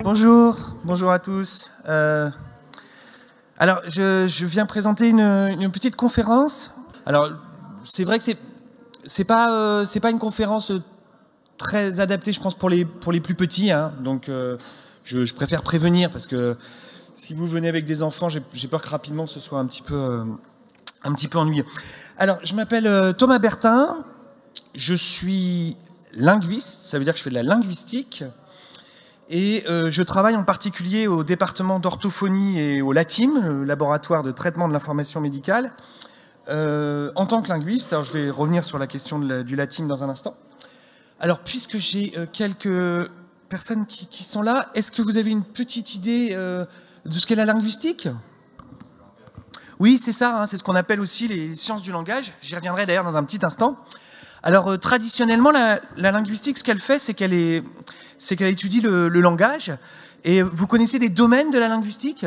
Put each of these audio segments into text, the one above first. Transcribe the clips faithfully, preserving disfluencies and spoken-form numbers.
Bonjour, bonjour à tous. Euh, alors, je, je viens présenter une, une petite conférence. Alors, c'est vrai que c'est c'est pas euh, c'est pas une conférence très adaptée, je pense, pour les pour les plus petits. Hein. Donc, euh, je, je préfère prévenir parce que si vous venez avec des enfants, j'ai peur que rapidement ce soit un petit peu euh, un petit peu ennuyeux. Alors, je m'appelle euh, Thomas Bertin. Je suis linguiste. Ça veut dire que je fais de la linguistique. Et euh, je travaille en particulier au département d'orthophonie et au LATIM, le laboratoire de traitement de l'information médicale, euh, en tant que linguiste. Alors je vais revenir sur la question de la, du LATIM dans un instant. Alors puisque j'ai euh, quelques personnes qui, qui sont là, est-ce que vous avez une petite idée euh, de ce qu'est la linguistique? Oui, c'est ça, hein, c'est ce qu'on appelle aussi les sciences du langage. J'y reviendrai d'ailleurs dans un petit instant. Alors euh, traditionnellement, la, la linguistique, ce qu'elle fait, c'est qu'elle est... c'est qu'elle étudie le, le langage. Et vous connaissez des domaines de la linguistique?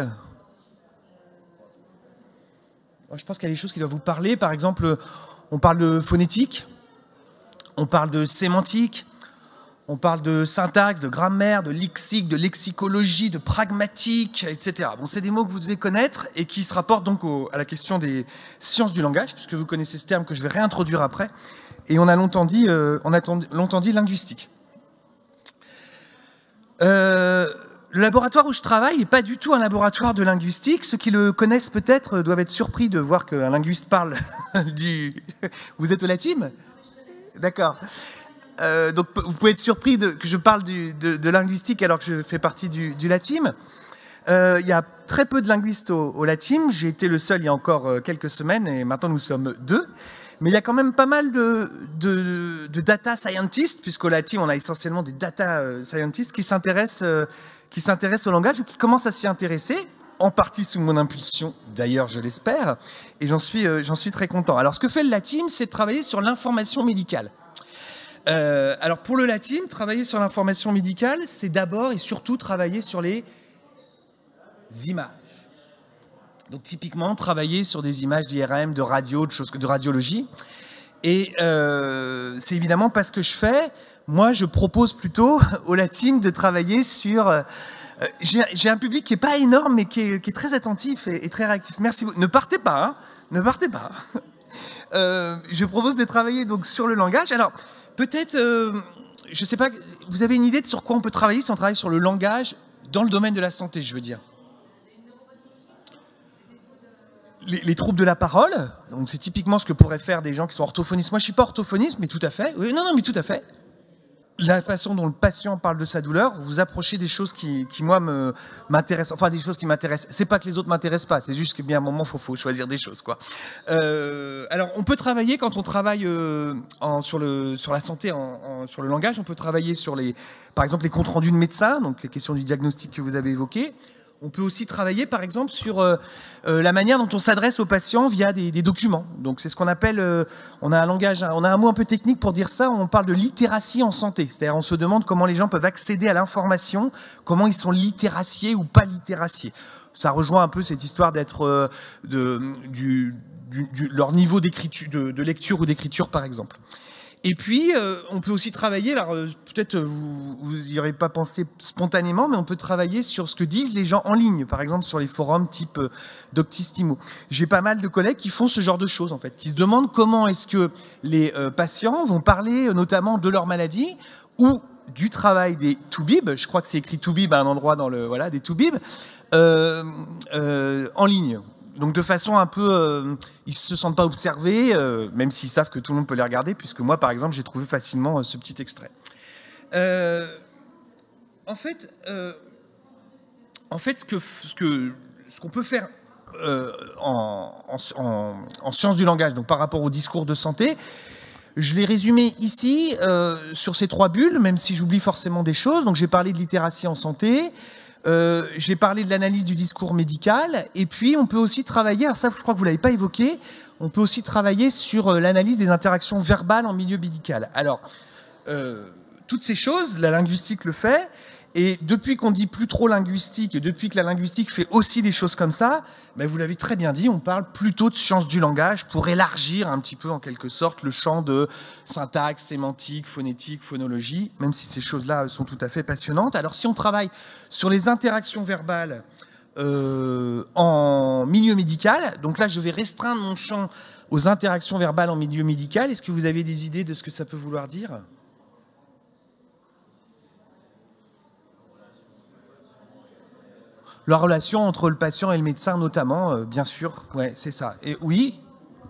Je pense qu'il y a des choses qui doivent vous parler. Par exemple, on parle de phonétique, on parle de sémantique, on parle de syntaxe, de grammaire, de lexique, de lexicologie, de pragmatique, et cetera. Bon, c'est des mots que vous devez connaître et qui se rapportent donc au, à la question des sciences du langage, puisque vous connaissez ce terme que je vais réintroduire après. Et on a longtemps dit, euh, on a longtemps dit linguistique. Euh, le laboratoire où je travaille n'est pas du tout un laboratoire de linguistique. Ceux qui le connaissent peut-être doivent être surpris de voir qu'un linguiste parle du... Vous êtes au LATIM? D'accord. Euh, donc vous pouvez être surpris de, que je parle du, de, de linguistique alors que je fais partie du, du LATIM. Euh, il y a très peu de linguistes au, au LATIM. J'ai été le seul il y a encore quelques semaines et maintenant nous sommes deux. Mais il y a quand même pas mal de, de, de data scientists, puisqu'au LATIM, on a essentiellement des data scientists qui s'intéressent euh, qui s'intéressent au langage ou qui commencent à s'y intéresser, en partie sous mon impulsion, d'ailleurs, je l'espère, et j'en suis, euh, j'en suis très content. Alors, ce que fait le LATIM, c'est de travailler sur l'information médicale. Euh, alors, pour le LATIM, travailler sur l'information médicale, c'est d'abord et surtout travailler sur les images. Donc typiquement, travailler sur des images d'I R M, de radio, de choses de radiologie. Et euh, c'est évidemment pas ce que je fais. Moi, je propose plutôt au LATIM de travailler sur... Euh, j'ai un public qui n'est pas énorme, mais qui est, qui est très attentif et, et très réactif. Merci beaucoup. Ne partez pas, hein, ne partez pas. Euh, je propose de travailler donc sur le langage. Alors, peut-être, euh, je ne sais pas, vous avez une idée de sur quoi on peut travailler si on travaille sur le langage dans le domaine de la santé, je veux dire? Les, les troubles de la parole, donc c'est typiquement ce que pourraient faire des gens qui sont orthophonistes. Moi, je ne suis pas orthophoniste, mais tout à fait. Oui, non, non, mais tout à fait. La façon dont le patient parle de sa douleur, vous approchez des choses qui, qui moi, m'intéressent. Enfin, des choses qui m'intéressent. C'est pas que les autres m'intéressent pas, c'est juste qu'à bien un moment, il faut, faut choisir des choses, quoi. Euh, alors, on peut travailler, quand on travaille euh, en, sur, le, sur la santé, en, en, sur le langage, on peut travailler sur, les, par exemple, les comptes rendus de médecins, donc les questions du diagnostic que vous avez évoquées. On peut aussi travailler, par exemple, sur euh, euh, la manière dont on s'adresse aux patients via des, des documents. Donc, c'est ce qu'on appelle, euh, on a un langage, on a un mot un peu technique pour dire ça, on parle de littératie en santé. C'est-à-dire, on se demande comment les gens peuvent accéder à l'information, comment ils sont littéraciés ou pas littéraciés. Ça rejoint un peu cette histoire d'être, euh, de, du, du, du, leur niveau d'écriture, de, de lecture ou d'écriture, par exemple. Et puis, euh, on peut aussi travailler, alors euh, peut-être vous n'y aurez pas pensé spontanément, mais on peut travailler sur ce que disent les gens en ligne, par exemple sur les forums type euh, Doctissimo. J'ai pas mal de collègues qui font ce genre de choses, en fait, qui se demandent comment est-ce que les euh, patients vont parler euh, notamment de leur maladie ou du travail des toubibs, je crois que c'est écrit toubib à un endroit dans le... Voilà, des toubibs, euh, euh, en ligne. Donc de façon un peu... Euh, ils ne se sentent pas observés, euh, même s'ils savent que tout le monde peut les regarder, puisque moi, par exemple, j'ai trouvé facilement euh, ce petit extrait. Euh, en fait, euh, en fait, ce que ce que ce qu'on peut faire euh, en, en, en sciences du langage, donc par rapport au discours de santé, je l'ai résumé ici euh, sur ces trois bulles, même si j'oublie forcément des choses. Donc j'ai parlé de littératie en santé. Euh, j'ai parlé de l'analyse du discours médical, et puis on peut aussi travailler, alors ça je crois que vous ne l'avez pas évoqué, on peut aussi travailler sur euh, l'analyse des interactions verbales en milieu médical. Alors, euh, toutes ces choses, la linguistique le fait, Et depuis qu'on dit plus trop linguistique, et depuis que la linguistique fait aussi des choses comme ça, ben vous l'avez très bien dit, on parle plutôt de sciences du langage pour élargir un petit peu, en quelque sorte, le champ de syntaxe, sémantique, phonétique, phonologie, même si ces choses-là sont tout à fait passionnantes. Alors si on travaille sur les interactions verbales euh, en milieu médical, donc là je vais restreindre mon champ aux interactions verbales en milieu médical, est-ce que vous avez des idées de ce que ça peut vouloir dire ? La relation entre le patient et le médecin, notamment, euh, bien sûr. Ouais, c'est ça. Et oui.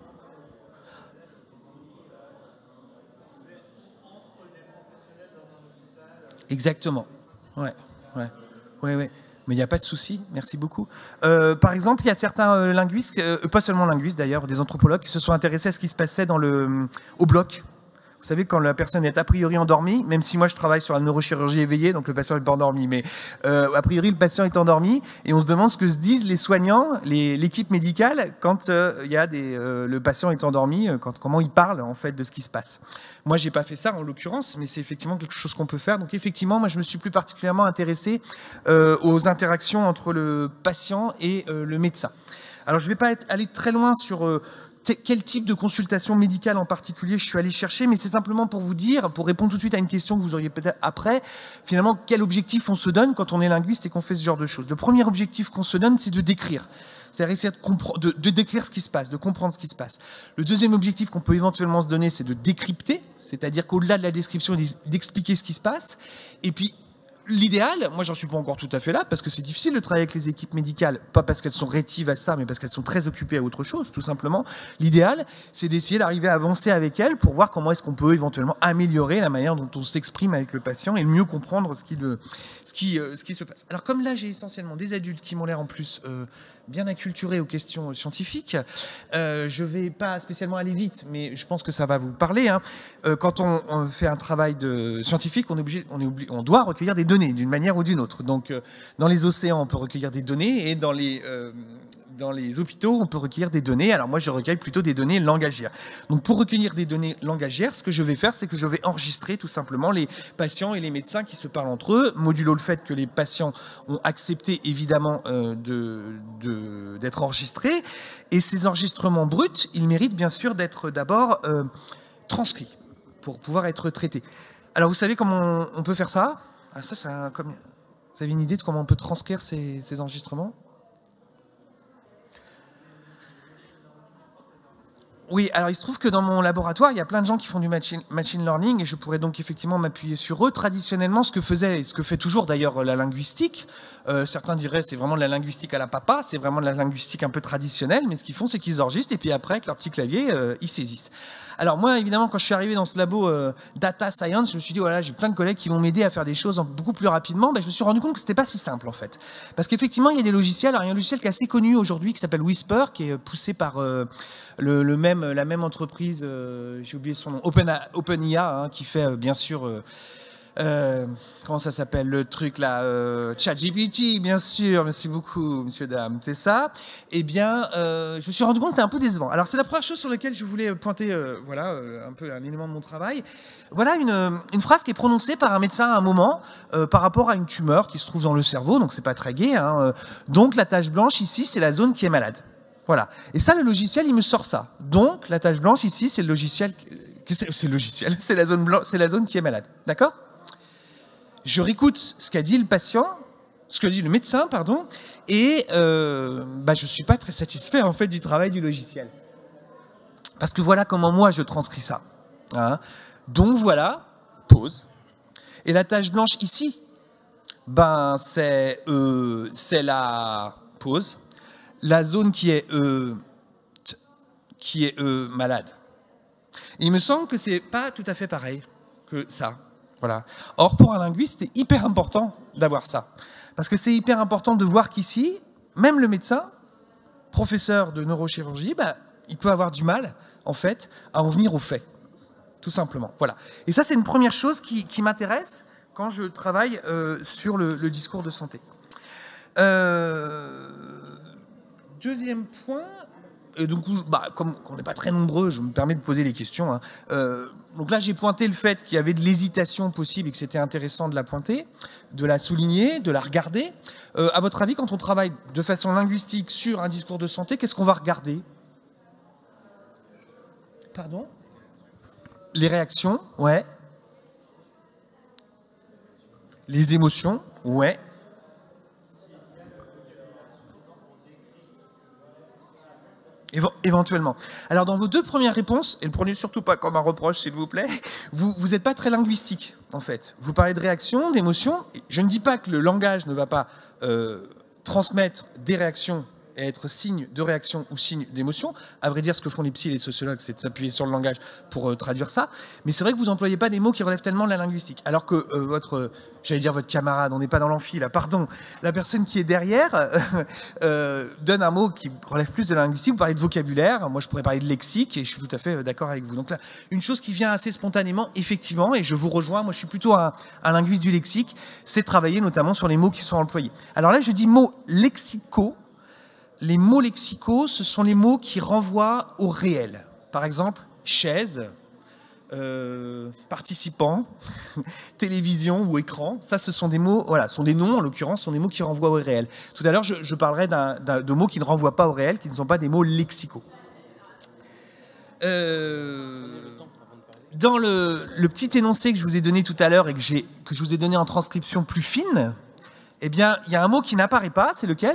Exactement. Ouais, ouais, ouais, ouais. Mais il n'y a pas de souci. Merci beaucoup. Euh, par exemple, il y a certains euh, linguistes, euh, pas seulement linguistes d'ailleurs, des anthropologues qui se sont intéressés à ce qui se passait dans le, au bloc. Vous savez, quand la personne est a priori endormie, même si moi je travaille sur la neurochirurgie éveillée, donc le patient n'est pas endormi, mais euh, a priori le patient est endormi, et on se demande ce que se disent les soignants, l'équipe médicale, quand euh, il y a des, euh, le patient est endormi, quand, comment il parle en fait de ce qui se passe. Moi, j'ai pas fait ça en l'occurrence, mais c'est effectivement quelque chose qu'on peut faire. Donc effectivement, moi je me suis plus particulièrement intéressé euh, aux interactions entre le patient et euh, le médecin. Alors je ne vais pas être, aller très loin sur euh, quel type de consultation médicale en particulier je suis allé chercher, mais c'est simplement pour vous dire, pour répondre tout de suite à une question que vous auriez peut-être après, finalement, quel objectif on se donne quand on est linguiste et qu'on fait ce genre de choses. Le premier objectif qu'on se donne, c'est de décrire. C'est-à-dire essayer de, de, de décrire ce qui se passe, de comprendre ce qui se passe. Le deuxième objectif qu'on peut éventuellement se donner, c'est de décrypter, c'est-à-dire qu'au-delà de la description, d'expliquer ce qui se passe. Et puis, l'idéal, moi j'en suis pas encore tout à fait là, parce que c'est difficile de travailler avec les équipes médicales, pas parce qu'elles sont rétives à ça, mais parce qu'elles sont très occupées à autre chose, tout simplement. L'idéal, c'est d'essayer d'arriver à avancer avec elles pour voir comment est-ce qu'on peut éventuellement améliorer la manière dont on s'exprime avec le patient et mieux comprendre ce qui, le, ce qui, euh, ce qui se passe. Alors comme là j'ai essentiellement des adultes qui m'ont l'air en plus euh, bien acculturés aux questions scientifiques, euh, je vais pas spécialement aller vite, mais je pense que ça va vous parler. Hein. Euh, quand on, on fait un travail de scientifique, on, est obligé, on, est obligé, on doit recueillir des données d'une manière ou d'une autre. Donc, euh, dans les océans, on peut recueillir des données, et dans les, euh, dans les hôpitaux, on peut recueillir des données. Alors moi, je recueille plutôt des données langagières. Donc, pour recueillir des données langagières, ce que je vais faire, c'est que je vais enregistrer tout simplement les patients et les médecins qui se parlent entre eux, modulo le fait que les patients ont accepté évidemment euh, de, de, d'être enregistrés. Et ces enregistrements bruts, ils méritent bien sûr d'être d'abord euh, transcrits pour pouvoir être traités. Alors, vous savez comment on, on peut faire ça ? Ah, ça, ça comme... Vous avez une idée de comment on peut transcrire ces, ces enregistrements ? Oui, alors il se trouve que dans mon laboratoire, il y a plein de gens qui font du machine, machine learning, et je pourrais donc effectivement m'appuyer sur eux. Traditionnellement, ce que faisait, et ce que fait toujours d'ailleurs la linguistique, euh, certains diraient c'est vraiment de la linguistique à la papa, c'est vraiment de la linguistique un peu traditionnelle, mais ce qu'ils font, c'est qu'ils enregistrent, et puis après, avec leur petit clavier, euh, ils saisissent. Alors moi, évidemment, quand je suis arrivé dans ce labo euh, data science, je me suis dit, voilà, j'ai plein de collègues qui vont m'aider à faire des choses beaucoup plus rapidement. Ben, je me suis rendu compte que c'était pas si simple, en fait. Parce qu'effectivement, il y a des logiciels. Alors, il y a un logiciel qui est assez connu aujourd'hui, qui s'appelle Whisper, qui est poussé par euh, le, le même, la même entreprise, euh, j'ai oublié son nom, Open, OpenIA, hein, qui fait, euh, bien sûr... Euh, Euh, comment ça s'appelle le truc là euh, ChatGPT, bien sûr, merci beaucoup, monsieur, dame, c'est ça. Eh bien, euh, je me suis rendu compte que c'était un peu décevant. Alors, c'est la première chose sur laquelle je voulais pointer, euh, voilà, euh, un peu un élément de mon travail. Voilà une, une phrase qui est prononcée par un médecin à un moment euh, par rapport à une tumeur qui se trouve dans le cerveau, donc c'est pas très gai. Hein, euh, donc, la tache blanche ici, c'est la zone qui est malade. Voilà. Et ça, le logiciel, il me sort ça. Donc, la tache blanche ici, c'est le logiciel, c'est le logiciel, c'est la zone blanche, c'est la zone qui est malade. D'accord ? Je réécoute ce qu'a dit le patient, ce que dit le médecin, pardon, et euh, bah, je ne suis pas très satisfait en fait du travail du logiciel. Parce que voilà comment moi je transcris ça. Hein. Donc voilà, pause. Et la tache blanche ici, ben c'est euh, c'est la pause, la zone qui est euh, t, qui est euh, malade. Et il me semble que c'est pas tout à fait pareil que ça. Voilà. Or, pour un linguiste, c'est hyper important d'avoir ça. Parce que c'est hyper important de voir qu'ici, même le médecin, professeur de neurochirurgie, bah, il peut avoir du mal, en fait, à en venir aux faits. Tout simplement. Voilà. Et ça, c'est une première chose qui, qui m'intéresse quand je travaille euh, sur le, le discours de santé. Euh, deuxième point... et donc, bah, comme on n'est pas très nombreux, je me permets de poser les questions. Hein. Euh, donc là, j'ai pointé le fait qu'il y avait de l'hésitation possible et que c'était intéressant de la pointer, de la souligner, de la regarder. Euh, à votre avis, quand on travaille de façon linguistique sur un discours de santé, qu'est-ce qu'on va regarder? Pardon? Les réactions, ouais. Les émotions, ouais. Éventuellement. Alors, dans vos deux premières réponses, et ne prenez surtout pas comme un reproche, s'il vous plaît, vous vous n'êtes pas très linguistique, en fait. Vous parlez de réaction, d'émotion. Je ne dis pas que le langage ne va pas euh, transmettre des réactions et être signe de réaction ou signe d'émotion. À vrai dire, ce que font les psys et les sociologues, c'est de s'appuyer sur le langage pour euh, traduire ça. Mais c'est vrai que vous n'employez pas des mots qui relèvent tellement de la linguistique. Alors que euh, votre, euh, j'allais dire votre camarade, on n'est pas dans l'amphi là, pardon, la personne qui est derrière euh, euh, donne un mot qui relève plus de la linguistique. Vous parlez de vocabulaire, moi je pourrais parler de lexique, et je suis tout à fait euh, d'accord avec vous. Donc là, une chose qui vient assez spontanément, effectivement, et je vous rejoins, moi je suis plutôt un, un linguiste du lexique, c'est travailler notamment sur les mots qui sont employés. Alors là, je dis mots lexicaux. Les mots lexicaux, ce sont les mots qui renvoient au réel. Par exemple, chaise, euh, participant, télévision ou écran. Ça, ce sont des mots, voilà, sont des noms, en l'occurrence, sont des mots qui renvoient au réel. Tout à l'heure, je, je parlerai d'un, d'un, de mots qui ne renvoient pas au réel, qui ne sont pas des mots lexicaux. Euh, dans le, le petit énoncé que je vous ai donné tout à l'heure et que, j'ai, que je vous ai donné en transcription plus fine, eh bien, il y a un mot qui n'apparaît pas, c'est lequel ?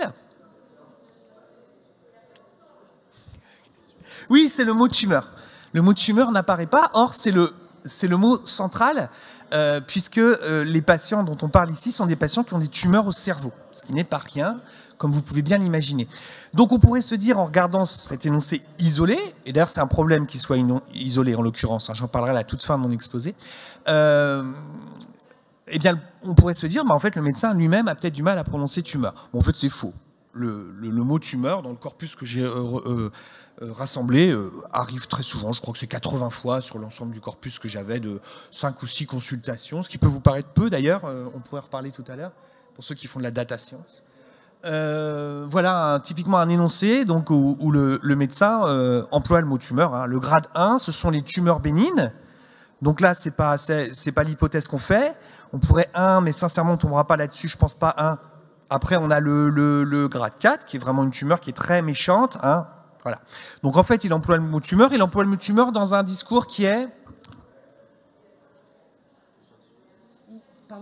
Oui, c'est le mot tumeur. Le mot tumeur n'apparaît pas, or c'est le, c'est le mot central, euh, puisque euh, les patients dont on parle ici sont des patients qui ont des tumeurs au cerveau, ce qui n'est pas rien, comme vous pouvez bien l'imaginer. Donc on pourrait se dire, en regardant cet énoncé isolé, et d'ailleurs c'est un problème qu'il soit isolé en l'occurrence, hein, j'en parlerai à la toute fin de mon exposé, euh, eh bien on pourrait se dire, bah, en fait le médecin lui-même a peut-être du mal à prononcer tumeur. Bon, en fait c'est faux. Le, le, le mot tumeur, dans le corpus que j'ai euh, euh, euh, rassemblé, euh, arrive très souvent, je crois que c'est quatre-vingts fois sur l'ensemble du corpus que j'avais de cinq ou six consultations, ce qui peut vous paraître peu d'ailleurs, euh, on pourrait reparler tout à l'heure, pour ceux qui font de la data science. Euh, voilà un, typiquement un énoncé donc, où, où le, le médecin euh, emploie le mot tumeur. Hein. Le grade un, ce sont les tumeurs bénignes, donc là, c'est pas, c'est, c'est pas l'hypothèse qu'on fait. On pourrait un, mais sincèrement, on ne tombera pas là-dessus, je pense pas un. Après, on a le, le, le grade quatre, qui est vraiment une tumeur qui est très méchante. Hein. Voilà. Donc, en fait, il emploie le mot tumeur. Il emploie le mot tumeur dans un discours qui est... Pardon ?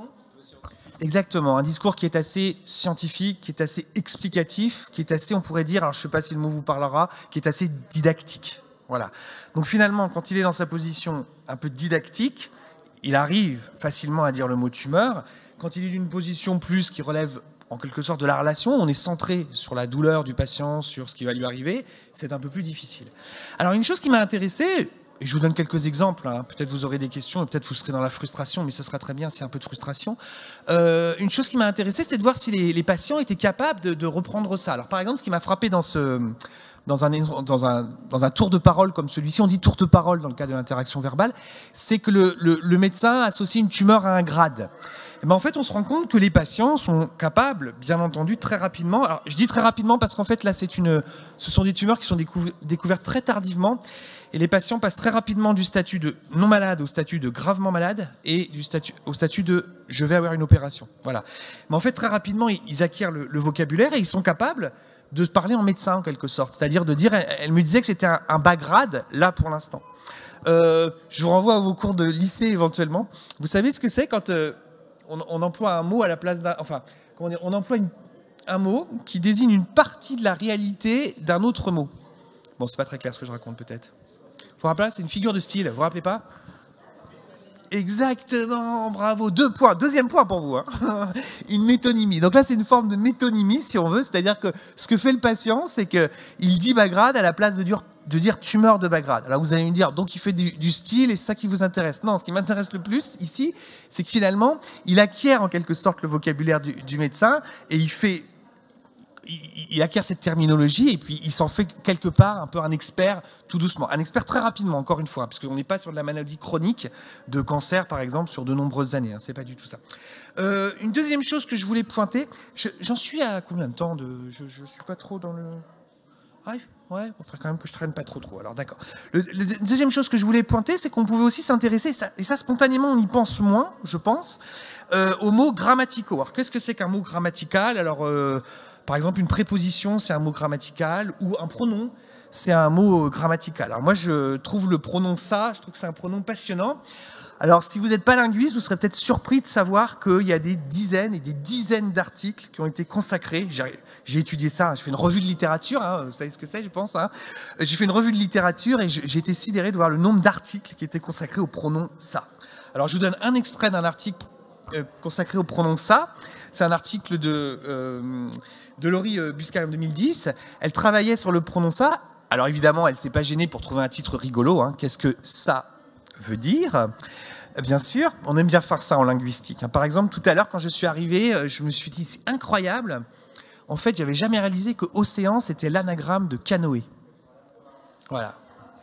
Exactement. Un discours qui est assez scientifique, qui est assez explicatif, qui est assez, on pourrait dire, alors je ne sais pas si le mot vous parlera, qui est assez didactique. Voilà. Donc, finalement, quand il est dans sa position un peu didactique, il arrive facilement à dire le mot tumeur. Quand il est d'une position plus qui relève en quelque sorte de la relation, on est centré sur la douleur du patient, sur ce qui va lui arriver, c'est un peu plus difficile. Alors une chose qui m'a intéressé, et je vous donne quelques exemples, hein, peut-être vous aurez des questions, et peut-être vous serez dans la frustration, mais ça sera très bien s'il y a un peu de frustration. Euh, une chose qui m'a intéressé, c'est de voir si les, les patients étaient capables de, de reprendre ça. Alors par exemple, ce qui m'a frappé dans ce... Dans un, dans, un, dans un tour de parole comme celui-ci, on dit tour de parole dans le cas de l'interaction verbale, c'est que le, le, le médecin associe une tumeur à un grade. Et ben en fait, on se rend compte que les patients sont capables, bien entendu, très rapidement. Alors, je dis très rapidement parce qu'en fait, là, c'est une, ce sont des tumeurs qui sont découver, découvertes très tardivement. Et les patients passent très rapidement du statut de non malade au statut de gravement malade et du statut, au statut de je vais avoir une opération. Voilà. Mais en fait, très rapidement, ils, ils acquièrent le, le vocabulaire et ils sont capables de parler en médecin, en quelque sorte. C'est-à-dire de dire, elle, elle me disait que c'était un, un bas grade, là, pour l'instant. Euh, je vous renvoie à vos cours de lycée, éventuellement. Vous savez ce que c'est quand... Euh, On, on emploie un mot à la place d'un... Enfin, comment dire, on emploie une, un mot qui désigne une partie de la réalité d'un autre mot. Bon, c'est pas très clair ce que je raconte, peut-être. Vous vous rappelez, c'est une figure de style, vous vous rappelez pas ? Exactement, bravo. Deux points. Deuxième point pour vous. Hein. Une métonymie. Donc là, c'est une forme de métonymie, si on veut. C'est-à-dire que ce que fait le patient, c'est qu'il dit bas grade à la place de dire, de dire tumeur de bas grade. Alors vous allez me dire, donc il fait du, du style et c'est ça qui vous intéresse. Non, ce qui m'intéresse le plus ici, c'est que finalement, il acquiert en quelque sorte le vocabulaire du, du médecin et il fait... il acquiert cette terminologie et puis il s'en fait quelque part un peu un expert tout doucement. Un expert très rapidement, encore une fois, parce qu'on n'est pas sur de la maladie chronique de cancer, par exemple, sur de nombreuses années. Hein, c'est pas du tout ça. Euh, une deuxième chose que je voulais pointer, je, j'en suis à combien de temps de, je ne suis pas trop dans le... Ouais, ouais, on ferait quand même que je traîne pas trop trop. Alors d'accord. Le, le, deuxième chose que je voulais pointer, c'est qu'on pouvait aussi s'intéresser, ça, et ça spontanément on y pense moins, je pense, euh, aux mots grammaticaux. Alors qu'est-ce que c'est qu'un mot grammatical? Alors euh, par exemple une préposition c'est un mot grammatical, ou un pronom c'est un mot grammatical. Alors moi je trouve le pronom ça, je trouve que c'est un pronom passionnant. Alors, si vous n'êtes pas linguiste, vous serez peut-être surpris de savoir qu'il y a des dizaines et des dizaines d'articles qui ont été consacrés. J'ai étudié ça, j'ai fait une revue de littérature, hein, vous savez ce que c'est, je pense. Hein. J'ai fait une revue de littérature et j'ai été sidéré de voir le nombre d'articles qui étaient consacrés au pronom ça. Alors, je vous donne un extrait d'un article euh, consacré au pronom ça. C'est un article de, euh, de Laurie Buscaille en deux mille dix. Elle travaillait sur le pronom ça. Alors, évidemment, elle ne s'est pas gênée pour trouver un titre rigolo. Hein. Qu'est-ce que ça veut dire? Bien sûr, on aime bien faire ça en linguistique. Par exemple, tout à l'heure, quand je suis arrivé, je me suis dit, c'est incroyable. En fait, j'avais jamais réalisé que océan, c'était l'anagramme de canoë. Voilà.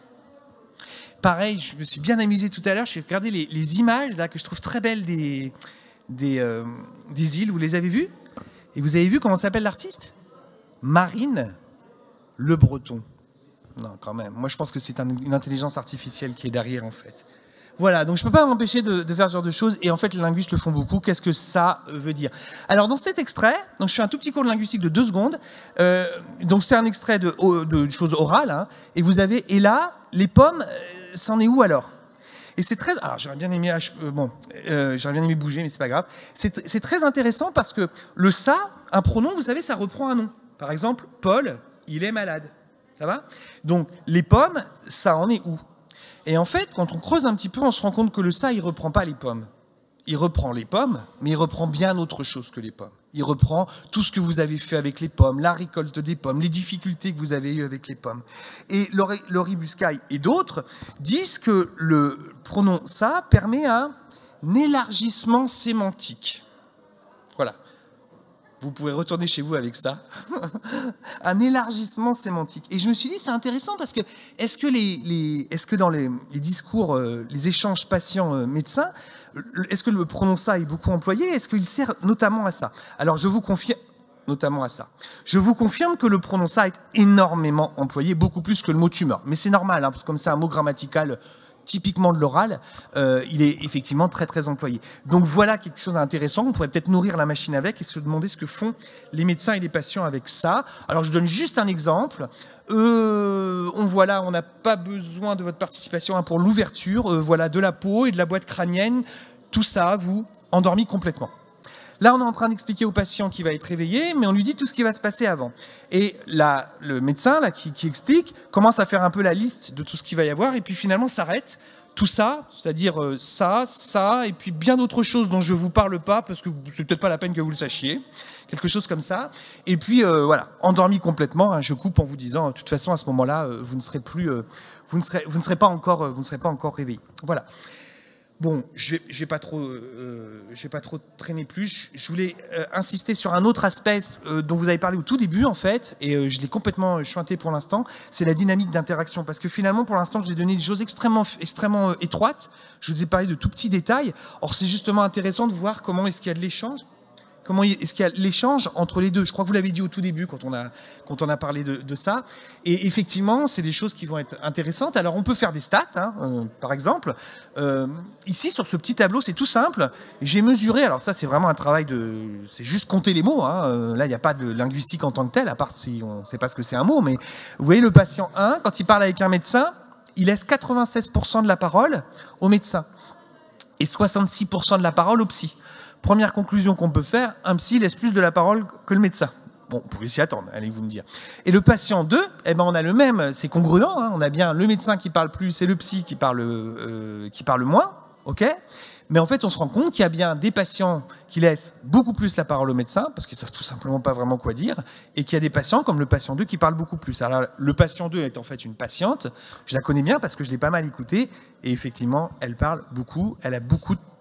Pareil, je me suis bien amusé tout à l'heure. J'ai regardé les, les images là que je trouve très belles des, des, euh, des îles. Vous les avez vues? Et vous avez vu comment s'appelle l'artiste? Marine Le Breton. Non, quand même. Moi, je pense que c'est un, une intelligence artificielle qui est derrière, en fait. Voilà, donc je ne peux pas m'empêcher de, de faire ce genre de choses, et en fait les linguistes le font beaucoup. Qu'est-ce que ça veut dire? Alors dans cet extrait, donc je fais un tout petit cours de linguistique de deux secondes, euh, donc c'est un extrait de, de choses orales, hein, et vous avez, et là, les pommes, euh, c'en est où alors? Et c'est très, alors j'aurais bien aimé, euh, bon, euh, j'aurais bien aimé bouger, mais c'est pas grave. C'est très intéressant parce que le ça, un pronom, vous savez, ça reprend un nom. Par exemple, Paul, il est malade. Ça va? Donc les pommes, ça en est où? Et en fait, quand on creuse un petit peu, on se rend compte que le ça, il ne reprend pas les pommes. Il reprend les pommes, mais il reprend bien autre chose que les pommes. Il reprend tout ce que vous avez fait avec les pommes, la récolte des pommes, les difficultés que vous avez eues avec les pommes. Et Laurie, Laurie Buscaille et d'autres disent que le pronom ça permet un élargissement sémantique. Voilà. Vous pouvez retourner chez vous avec ça. Un élargissement sémantique. Et je me suis dit, c'est intéressant parce que est-ce que, les, les, est-ce que dans les, les discours, euh, les échanges patients-médecins, euh, est-ce que le pronom ça est beaucoup employé? Est-ce qu'il sert notamment à ça? Alors, je vous confirme, notamment à ça. Je vous confirme que le pronom ça est énormément employé, beaucoup plus que le mot tumeur. Mais c'est normal, hein, parce que comme c'est un mot grammatical typiquement de l'oral, euh, il est effectivement très très employé. Donc voilà quelque chose d'intéressant, on pourrait peut-être nourrir la machine avec et se demander ce que font les médecins et les patients avec ça. Alors je donne juste un exemple, euh, on voit là, on n'a pas besoin de votre participation hein, pour l'ouverture, euh, voilà de la peau et de la boîte crânienne, tout ça, vous, endormi complètement. Là, on est en train d'expliquer au patient qui va être réveillé, mais on lui dit tout ce qui va se passer avant. Et là, le médecin là, qui, qui explique commence à faire un peu la liste de tout ce qu'il va y avoir, et puis finalement s'arrête. Tout ça, c'est-à-dire euh, ça, ça, et puis bien d'autres choses dont je ne vous parle pas, parce que c'est peut-être pas la peine que vous le sachiez. Quelque chose comme ça. Et puis, euh, voilà, endormi complètement. Hein, je coupe en vous disant, de toute façon, à ce moment-là, euh, vous ne serez plus, euh, vous ne serez, vous ne serez pas encore, euh, vous ne serez pas encore réveillé. Voilà. Bon, je ne vais pas trop, euh, je vais pas trop traîner plus. Je voulais euh, insister sur un autre aspect euh, dont vous avez parlé au tout début, en fait, et euh, je l'ai complètement chointé pour l'instant, c'est la dynamique d'interaction. Parce que finalement, pour l'instant, je vous ai donné des choses extrêmement, extrêmement euh, étroites. Je vous ai parlé de tout petits détails. Or, c'est justement intéressant de voir comment est-ce qu'il y a de l'échange. Comment est-ce qu'il y a l'échange entre les deux? Je crois que vous l'avez dit au tout début quand on a, quand on a parlé de, de ça. Et effectivement, c'est des choses qui vont être intéressantes. Alors, on peut faire des stats, hein, euh, par exemple. Euh, ici, sur ce petit tableau, c'est tout simple. J'ai mesuré, alors ça, c'est vraiment un travail de... C'est juste compter les mots. Hein. Euh, là, il n'y a pas de linguistique en tant que tel, à part si on ne sait pas ce que c'est un mot. Mais vous voyez, le patient un, quand il parle avec un médecin, il laisse quatre-vingt-seize pour cent de la parole au médecin et soixante-six pour cent de la parole au psy. Première conclusion qu'on peut faire, un psy laisse plus de la parole que le médecin. Bon, vous pouvez s'y attendre, allez-vous me dire. Et le patient deux, eh ben on a le même, c'est congruent, hein, on a bien le médecin qui parle plus et le psy qui parle, euh, qui parle moins, ok? Mais en fait, on se rend compte qu'il y a bien des patients qui laissent beaucoup plus la parole au médecin, parce qu'ils ne savent tout simplement pas vraiment quoi dire, et qu'il y a des patients comme le patient deux qui parlent beaucoup plus. Alors, le patient deux est en fait une patiente, je la connais bien parce que je l'ai pas mal écoutée, et effectivement, elle parle beaucoup, elle a beaucoup de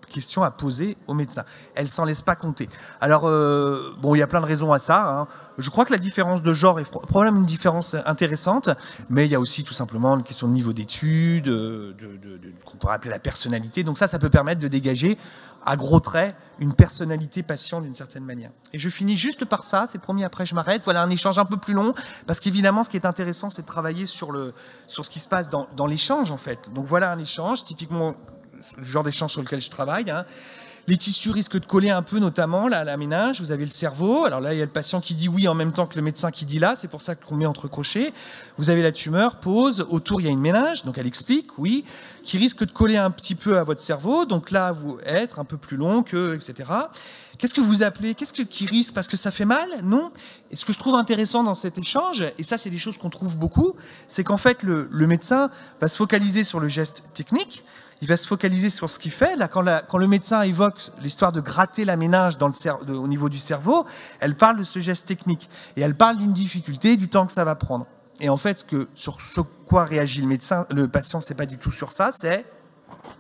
questions à poser au médecin. Elle s'en laisse pas compter. Alors, euh, bon, il y a plein de raisons à ça. Hein. Je crois que la différence de genre est probablement une différence intéressante, mais il y a aussi tout simplement une question de niveau d'études, de, de, de, de, qu'on pourrait appeler la personnalité. Donc ça, ça peut permettre de dégager, à gros traits, une personnalité patient d'une certaine manière. Et je finis juste par ça, c'est promis, après je m'arrête. Voilà un échange un peu plus long, parce qu'évidemment, ce qui est intéressant, c'est de travailler sur, le, sur ce qui se passe dans, dans l'échange, en fait. Donc voilà un échange, typiquement le genre d'échange sur lequel je travaille. Hein. Les tissus risquent de coller un peu, notamment là, à la méninge. Vous avez le cerveau. Alors là, il y a le patient qui dit oui en même temps que le médecin qui dit là. C'est pour ça qu'on met entre crochets. Vous avez la tumeur, pause. Autour, il y a une méninge. Donc elle explique, oui, qui risque de coller un petit peu à votre cerveau. Donc là, vous être un peu plus long que, et cetera. Qu'est-ce que vous appelez? Qu'est-ce que, qui risque? Parce que ça fait mal? Non. Et ce que je trouve intéressant dans cet échange, et ça, c'est des choses qu'on trouve beaucoup, c'est qu'en fait, le, le médecin va se focaliser sur le geste technique. Il va se focaliser sur ce qu'il fait. Là, quand, la, quand le médecin évoque l'histoire de gratter la méninge dans le cer- de, au niveau du cerveau, elle parle de ce geste technique. Et elle parle d'une difficulté, du temps que ça va prendre. Et en fait, que, sur ce quoi réagit le médecin, le patient, c'est pas du tout sur ça, c'est... Pardon ?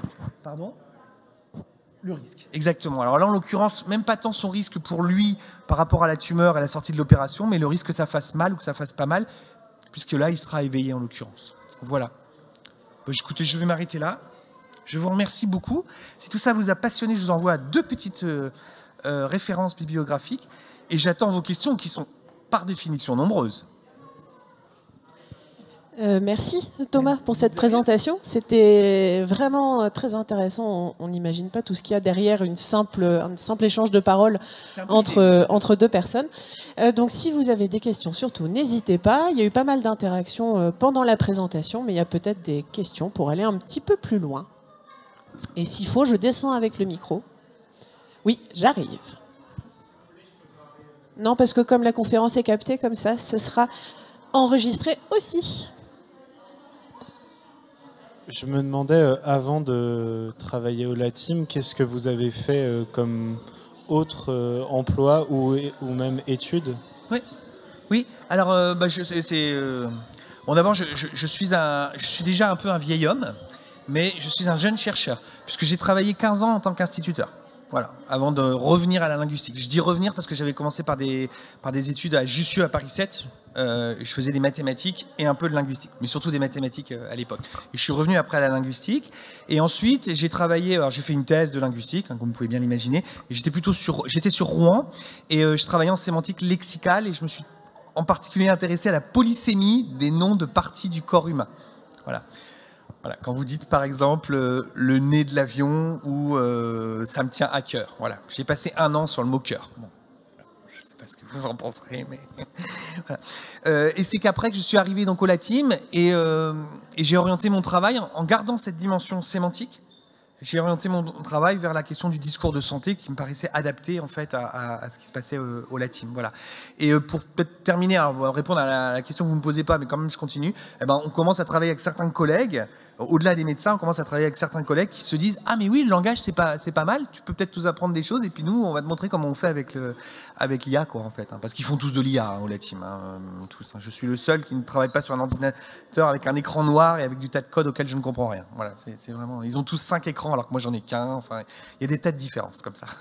Le risque. Exactement. Alors là, en l'occurrence, même pas tant son risque pour lui par rapport à la tumeur et à la sortie de l'opération, mais le risque que ça fasse mal ou que ça fasse pas mal, puisque là, il sera éveillé en l'occurrence. Voilà. Bon, écoutez, je vais m'arrêter là. Je vous remercie beaucoup. Si tout ça vous a passionné, je vous envoie deux petites euh, euh, références bibliographiques et j'attends vos questions qui sont par définition nombreuses. Euh, merci Thomas pour cette présentation. C'était vraiment très intéressant. On n'imagine pas tout ce qu'il y a derrière une simple, un simple échange de paroles entre, entre deux personnes. Euh, donc si vous avez des questions, surtout n'hésitez pas. Il y a eu pas mal d'interactions pendant la présentation, mais il y a peut-être des questions pour aller un petit peu plus loin. Et s'il faut, je descends avec le micro. Oui, j'arrive. Non, parce que comme la conférence est captée comme ça, ce sera enregistré aussi. Je me demandais, euh, avant de travailler au LATIM, qu'est-ce que vous avez fait euh, comme autre euh, emploi ou, ou même études? Oui, oui. Alors, euh, bah, je, c'est, c'est, euh... bon, d'abord, je, je, je, suis un, je suis déjà un peu un vieil homme. Mais je suis un jeune chercheur, puisque j'ai travaillé quinze ans en tant qu'instituteur, voilà, avant de revenir à la linguistique. Je dis revenir parce que j'avais commencé par des, par des études à Jussieu, à Paris sept. Euh, je faisais des mathématiques et un peu de linguistique, mais surtout des mathématiques euh, à l'époque. Et je suis revenu après à la linguistique. Et ensuite, j'ai travaillé, alors j'ai fait une thèse de linguistique, hein, comme vous pouvez bien l'imaginer. Et j'étais plutôt sur, j'étais sur Rouen, et euh, je travaillais en sémantique lexicale, et je me suis en particulier intéressé à la polysémie des noms de parties du corps humain. Voilà. Voilà, quand vous dites par exemple euh, le nez de l'avion ou euh, ça me tient à cœur. Voilà, j'ai passé un an sur le mot cœur. Bon, je ne sais pas ce que vous en penserez, mais voilà. euh, et c'est qu'après que je suis arrivé donc au LATIM et, euh, et j'ai orienté mon travail en, en gardant cette dimension sémantique. J'ai orienté mon travail vers la question du discours de santé qui me paraissait adapté en fait à, à, à ce qui se passait au, au LATIM. Voilà. Et pour peut-être terminer, alors, répondre à la, la question que vous ne me posez pas, mais quand même je continue. Eh ben, on commence à travailler avec certains collègues. Au-delà des médecins, on commence à travailler avec certains collègues qui se disent « Ah mais oui, le langage, c'est pas, c'est pas mal, tu peux peut-être nous apprendre des choses et puis nous, on va te montrer comment on fait avec, le, avec l'I A, quoi, en fait. Hein. » Parce qu'ils font tous de l'I A hein, au LATIM, hein, tous. Hein. Je suis le seul qui ne travaille pas sur un ordinateur avec un écran noir et avec du tas de code auquel je ne comprends rien. Voilà, c'est, c'est vraiment... Ils ont tous cinq écrans alors que moi, j'en ai qu'un. Enfin, il y a des tas de différences comme ça.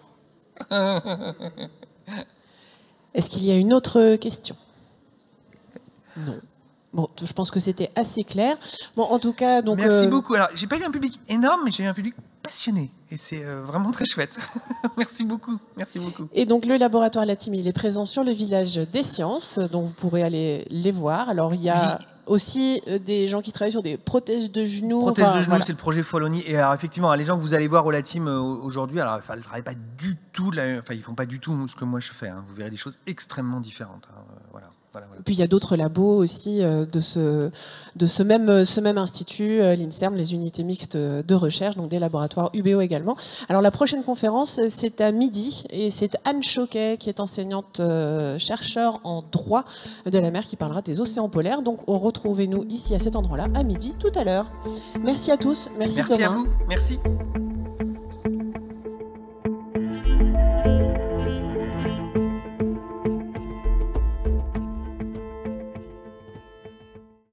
Est-ce qu'il y a une autre question? Non. Bon, je pense que c'était assez clair. Bon, en tout cas, donc. Merci euh... beaucoup. Alors, j'ai pas eu un public énorme, mais j'ai eu un public passionné, et c'est euh, vraiment très chouette. Merci beaucoup. Merci beaucoup. Et donc, le laboratoire LATIM, il est présent sur le village des sciences, donc vous pourrez aller les voir. Alors, il y a oui. aussi des gens qui travaillent sur des prothèses de genoux. Prothèses enfin, de genoux, voilà. C'est le projet Foloni. Et alors, effectivement, les gens que vous allez voir au LATIM aujourd'hui, alors, enfin, ils ne travaillent pas du tout, la... enfin, ils font pas du tout ce que moi je fais. Hein. Vous verrez des choses extrêmement différentes. Hein. Voilà. Voilà, voilà. Puis il y a d'autres labos aussi euh, de, ce, de ce, même, ce même institut, euh, l'INSERM, les unités mixtes de recherche, donc des laboratoires U B O également. Alors la prochaine conférence, c'est à midi, et c'est Anne Choquet, qui est enseignante euh, chercheur en droit de la mer, qui parlera des océans polaires. Donc retrouvez-nous ici à cet endroit-là, à midi, tout à l'heure. Merci à tous. Merci, merci Thomas. à vous. Merci.